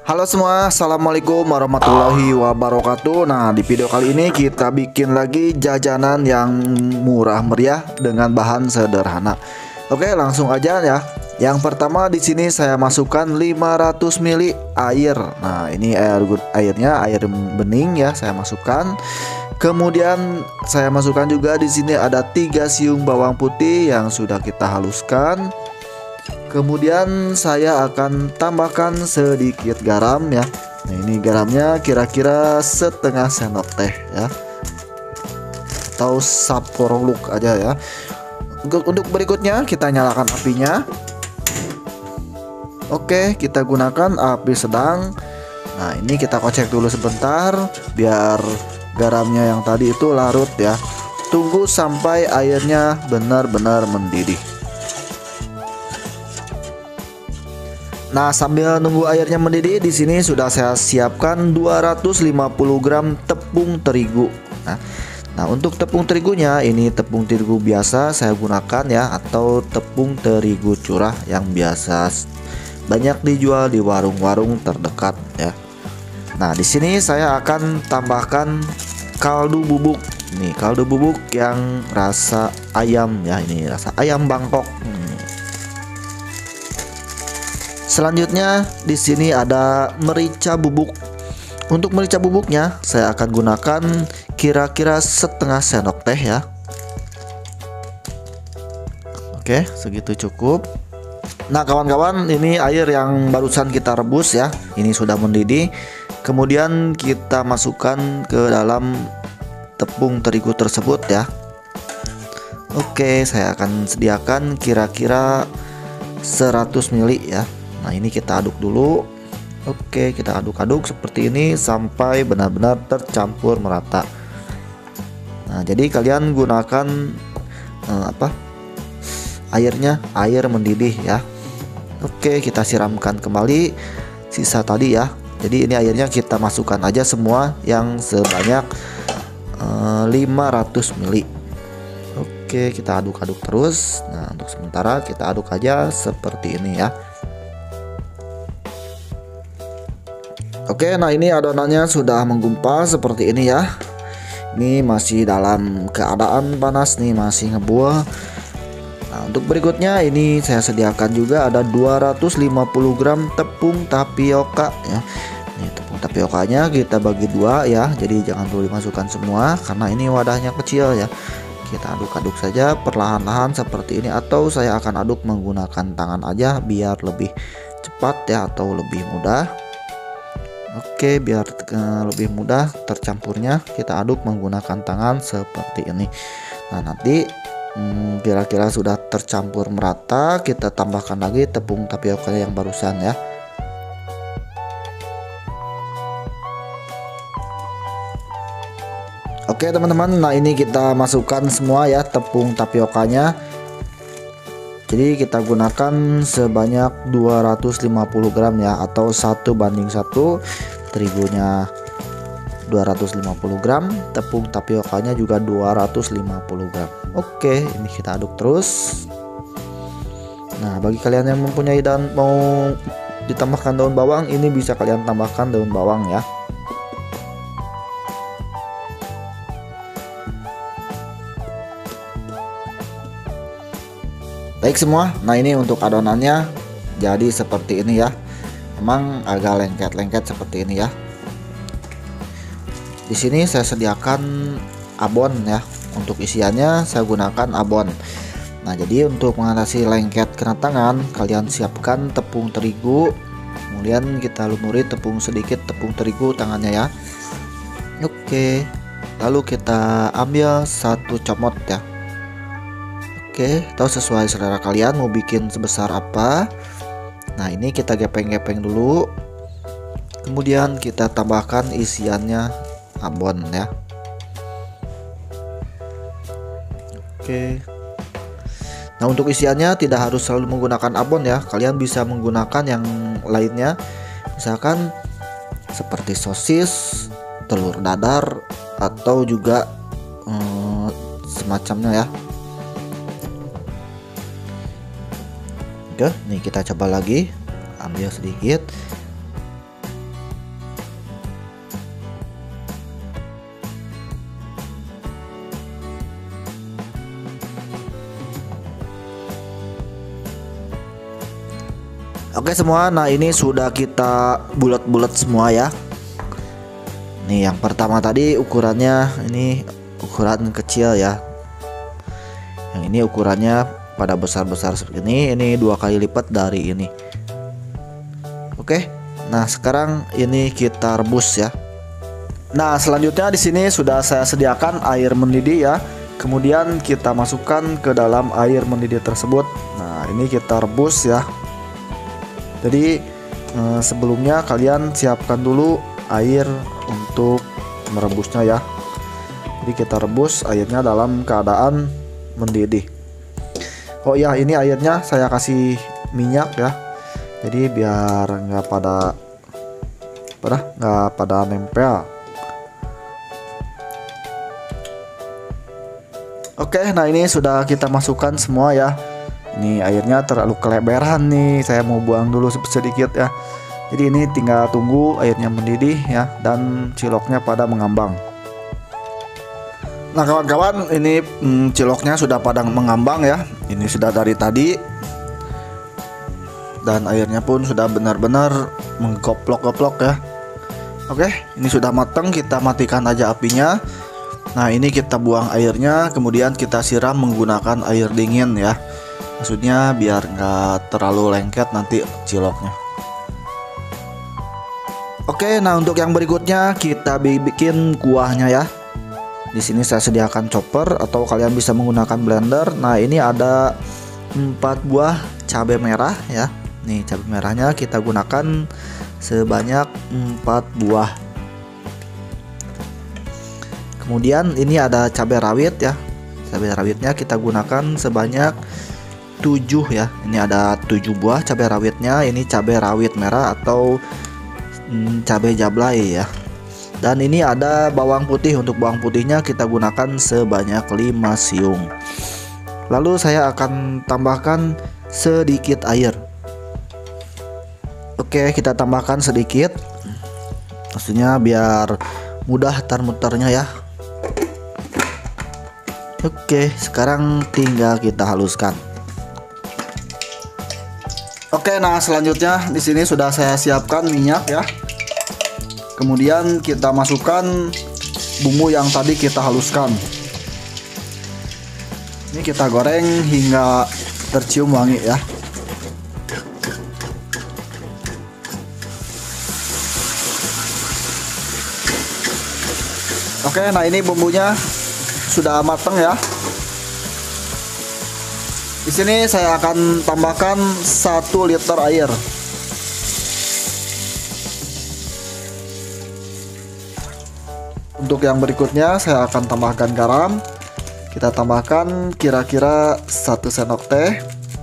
Halo semua, assalamualaikum warahmatullahi wabarakatuh. Nah, di video kali ini kita bikin lagi jajanan yang murah meriah dengan bahan sederhana. Oke, langsung aja ya. Yang pertama di sini saya masukkan 500 ml air. Nah, ini airnya air bening ya, saya masukkan. Kemudian saya masukkan juga di sini ada 3 siung bawang putih yang sudah kita haluskan. Kemudian saya akan tambahkan sedikit garam ya. Nah, ini garamnya kira-kira setengah sendok teh ya, atau saporoluk aja ya. Untuk berikutnya kita nyalakan apinya. Oke, kita gunakan api sedang. Nah, ini kita kocek dulu sebentar biar garamnya yang tadi itu larut ya. Tunggu sampai airnya benar-benar mendidih. Nah, sambil nunggu airnya mendidih, di sini sudah saya siapkan 250 gram tepung terigu. Nah, untuk tepung terigunya ini tepung terigu biasa saya gunakan ya, atau tepung terigu curah yang biasa banyak dijual di warung-warung terdekat ya. Nah, di sini saya akan tambahkan kaldu bubuk. Nih, kaldu bubuk yang rasa ayam ya, ini rasa ayam Bangkok. Selanjutnya di sini ada merica bubuk. Untuk merica bubuknya saya akan gunakan kira-kira setengah sendok teh ya. Oke, segitu cukup. Nah, kawan-kawan, ini air yang barusan kita rebus ya, ini sudah mendidih. Kemudian kita masukkan ke dalam tepung terigu tersebut ya. Oke, saya akan sediakan kira-kira 100 ml ya. Nah, ini kita aduk dulu. Oke, kita aduk-aduk seperti ini sampai benar-benar tercampur merata. Nah, jadi kalian gunakan air mendidih ya. Oke, kita siramkan kembali sisa tadi ya. Jadi ini airnya kita masukkan aja semua yang sebanyak 500 ml. Oke, kita aduk-aduk terus. Nah, untuk sementara kita aduk aja seperti ini ya. Oke, nah ini adonannya sudah menggumpal seperti ini ya. Ini masih dalam keadaan panas nih, masih ngebuah. Nah, untuk berikutnya ini saya sediakan juga ada 250 gram tepung tapioka ya. Ini tepung tapiokanya kita bagi dua ya. Jadi jangan dulu dimasukkan semua karena ini wadahnya kecil ya. Kita aduk-aduk saja perlahan-lahan seperti ini, atau saya akan aduk menggunakan tangan aja biar lebih cepat ya, atau lebih mudah. Oke, biar lebih mudah tercampurnya kita aduk menggunakan tangan seperti ini. Nah, nanti kira-kira sudah tercampur merata, kita tambahkan lagi tepung tapioka yang barusan ya. Oke teman-teman, nah ini kita masukkan semua ya tepung tapiokanya. Jadi kita gunakan sebanyak 250 gram ya, atau 1:1. Terigunya 250 gram, tepung tapiokanya juga 250 gram. Oke, ini kita aduk terus. Nah, bagi kalian yang mempunyai mau ditambahkan daun bawang, ini bisa kalian tambahkan daun bawang ya. Baik semua, nah ini untuk adonannya jadi seperti ini ya. Emang agak lengket-lengket seperti ini ya. Di sini saya sediakan abon ya. Untuk isiannya saya gunakan abon. Nah, jadi untuk mengatasi lengket kena tangan, kalian siapkan tepung terigu. Kemudian kita lumuri sedikit tepung terigu tangannya ya. Oke. Lalu kita ambil 1 comot ya. Oke, tahu sesuai selera kalian mau bikin sebesar apa. Nah, ini kita gepeng-gepeng dulu. Kemudian kita tambahkan isiannya abon ya. Oke. Nah, untuk isiannya tidak harus selalu menggunakan abon ya. Kalian bisa menggunakan yang lainnya. Misalkan seperti sosis, telur dadar, atau juga semacamnya ya. Oke, nih kita coba lagi, ambil sedikit. Oke semua, nah ini sudah kita bulat-bulat semua ya. Nih yang pertama tadi ukurannya ini ukuran kecil ya. Yang ini ukurannya pada besar-besar seperti ini 2 kali lipat dari ini. Oke. Nah, sekarang ini kita rebus ya. Nah, selanjutnya di sini sudah saya sediakan air mendidih ya. Kemudian kita masukkan ke dalam air mendidih tersebut. Nah, ini kita rebus ya. Jadi sebelumnya kalian siapkan dulu air untuk merebusnya ya. Jadi kita rebus airnya dalam keadaan mendidih. Oh ya, ini airnya saya kasih minyak ya. Jadi biar nggak pada nempel. Oke, nah ini sudah kita masukkan semua ya. Ini airnya terlalu keleberan nih, saya mau buang dulu sedikit ya. Jadi ini tinggal tunggu airnya mendidih ya, dan ciloknya pada mengambang. Nah kawan-kawan, ini ciloknya sudah pada mengambang ya. Ini sudah dari tadi, dan airnya pun sudah benar-benar menggoplok-goplok ya. Oke, ini sudah matang, kita matikan aja apinya. Nah ini kita buang airnya, kemudian kita siram menggunakan air dingin ya. Maksudnya biar nggak terlalu lengket nanti ciloknya. Oke, nah untuk yang berikutnya kita bikin kuahnya ya. Di sini saya sediakan chopper atau kalian bisa menggunakan blender. Nah ini ada 4 buah cabai merah ya. Nih cabai merahnya kita gunakan sebanyak 4 buah. Kemudian ini ada cabai rawit ya. Cabai rawitnya kita gunakan sebanyak 7 ya. Ini ada 7 buah cabai rawitnya. Ini cabai rawit merah atau cabai jablay ya. Dan ini ada bawang putih. Untuk bawang putihnya kita gunakan sebanyak 5 siung. Lalu saya akan tambahkan sedikit air. Oke, kita tambahkan sedikit. Maksudnya biar mudah muter-muternya ya. Oke, sekarang tinggal kita haluskan. Oke, nah selanjutnya di sini sudah saya siapkan minyak ya. Kemudian kita masukkan bumbu yang tadi kita haluskan. Ini kita goreng hingga tercium wangi ya. Oke, nah ini bumbunya sudah matang ya. Di sini saya akan tambahkan 1 liter air. Untuk yang berikutnya saya akan tambahkan garam. Kita tambahkan kira-kira 1 sendok teh.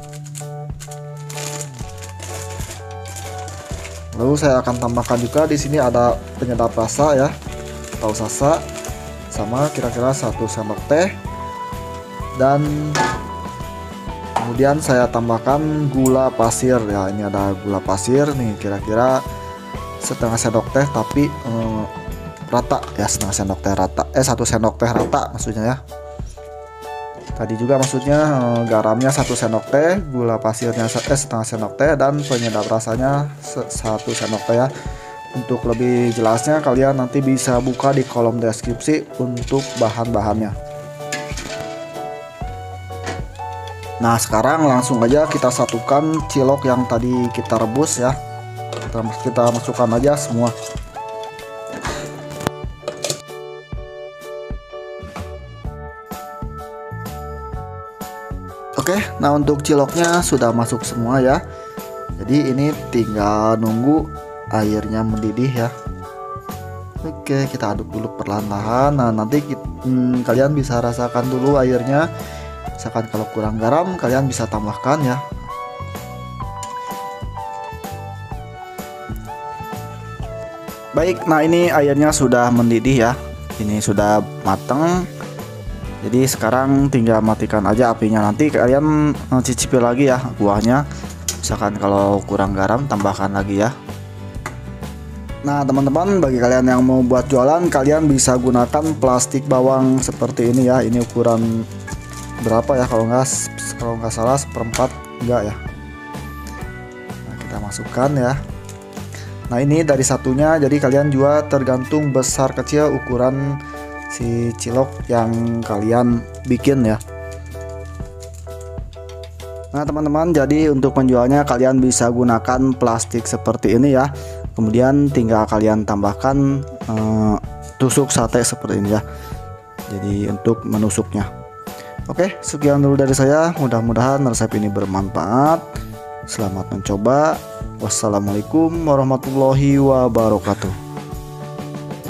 Lalu saya akan tambahkan juga di sini ada penyedap rasa ya, atau sasa, sama kira-kira 1 sendok teh. Dan kemudian saya tambahkan gula pasir ya. Ini ada gula pasir nih, kira-kira setengah sendok teh tapi rata ya, setengah sendok teh rata. 1 sendok teh rata maksudnya ya. Tadi juga maksudnya garamnya 1 sendok teh, gula pasirnya setengah sendok teh, dan penyedap rasanya 1 sendok teh ya. Untuk lebih jelasnya kalian nanti bisa buka di kolom deskripsi untuk bahan-bahannya. Nah sekarang langsung aja kita satukan cilok yang tadi kita rebus ya. Kita masukkan aja semua. Oke, nah untuk ciloknya sudah masuk semua ya. Jadi ini tinggal nunggu airnya mendidih ya. Oke, kita aduk dulu perlahan-lahan. Nah nanti kalian bisa rasakan dulu airnya. Misalkan kalau kurang garam kalian bisa tambahkan ya. Baik, nah ini airnya sudah mendidih ya. Ini sudah matang. Jadi sekarang tinggal matikan aja apinya. Nanti kalian cicipi lagi ya kuahnya. Misalkan kalau kurang garam tambahkan lagi ya. Nah teman-teman, bagi kalian yang mau buat jualan, kalian bisa gunakan plastik bawang seperti ini ya. Ini ukuran berapa ya, kalau nggak salah 1/4 enggak ya. Nah, kita masukkan ya. Nah ini dari satunya, jadi kalian juga tergantung besar kecil ukuran si cilok yang kalian bikin ya. Nah teman-teman, jadi untuk menjualnya kalian bisa gunakan plastik seperti ini ya. Kemudian tinggal kalian tambahkan tusuk sate seperti ini ya. Jadi untuk menusuknya. Oke, sekian dulu dari saya. Mudah-mudahan resep ini bermanfaat. Selamat mencoba. Wassalamualaikum warahmatullahi wabarakatuh.